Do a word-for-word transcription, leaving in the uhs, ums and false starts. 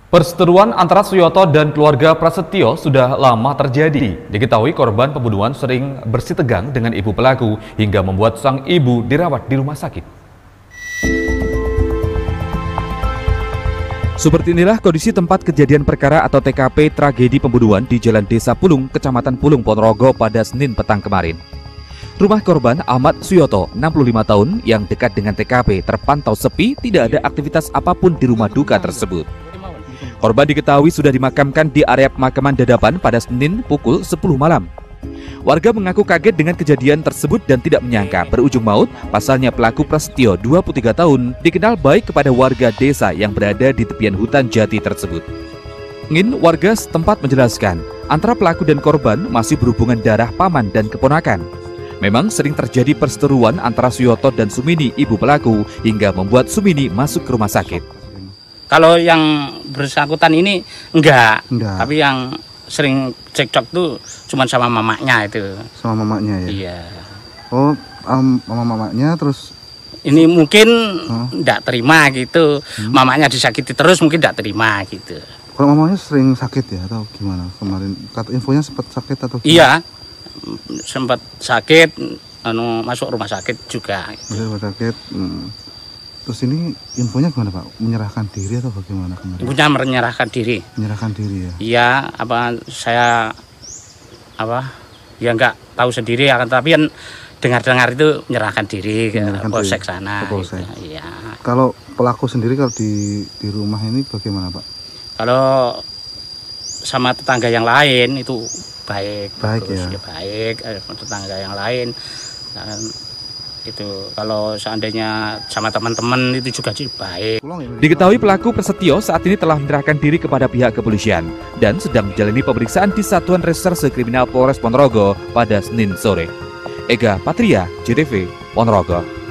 Perseteruan antara Suyoto dan keluarga Prasetyo sudah lama terjadi. Diketahui korban pembunuhan sering bersitegang dengan ibu pelaku hingga membuat sang ibu dirawat di rumah sakit. Seperti inilah kondisi tempat kejadian perkara atau T K P tragedi pembunuhan di Jalan Desa Pulung, Kecamatan Pulung, Ponorogo pada Senin petang kemarin. Rumah korban Ahmad Suyoto, enam puluh lima tahun, yang dekat dengan T K P terpantau sepi, tidak ada aktivitas apapun di rumah duka tersebut. Korban diketahui sudah dimakamkan di area pemakaman Dadapan pada Senin pukul sepuluh malam. Warga mengaku kaget dengan kejadian tersebut dan tidak menyangka berujung maut. Pasalnya pelaku Prasetyo, dua puluh tiga tahun, dikenal baik kepada warga desa yang berada di tepian hutan jati tersebut. Ngin, warga setempat menjelaskan, antara pelaku dan korban masih berhubungan darah paman dan keponakan. Memang sering terjadi perseteruan antara Suyoto dan Sumini, ibu pelaku, hingga membuat Sumini masuk ke rumah sakit. Kalau yang bersangkutan ini enggak, enggak. Tapi yang sering cekcok tuh cuma sama mamanya itu. Sama mamanya ya? Iya. Oh, um, mama mamanya terus? Ini mungkin huh? enggak terima gitu, hmm? Mamanya disakiti terus mungkin enggak terima gitu. Kalau mamanya sering sakit ya atau gimana kemarin? Kata infonya sempat sakit atau gimana? Iya, sempat sakit, anu masuk rumah sakit juga. Gitu. Rumah sakit. Hmm. Terus ini infonya gimana Pak? Menyerahkan diri atau bagaimana kemarin? Ibunya menyerahkan diri. Menyerahkan diri ya? Iya, apa saya apa ya nggak tahu sendiri akan, tapi kan dengar-dengar itu menyerahkan diri ke polsek sana. Ke polsek. Gitu. Iya. Kalau pelaku sendiri kalau di di rumah ini bagaimana Pak? Kalau sama tetangga yang lain itu baik. Baik bagus, ya. ya baik. Tetangga yang lain. Dan itu kalau seandainya sama teman-teman itu juga baik. Diketahui pelaku Prasetyo saat ini telah menyerahkan diri kepada pihak kepolisian dan sedang menjalani pemeriksaan di Satuan Reserse Kriminal Polres Ponorogo pada Senin sore. Ega Patria, J T V, Ponorogo.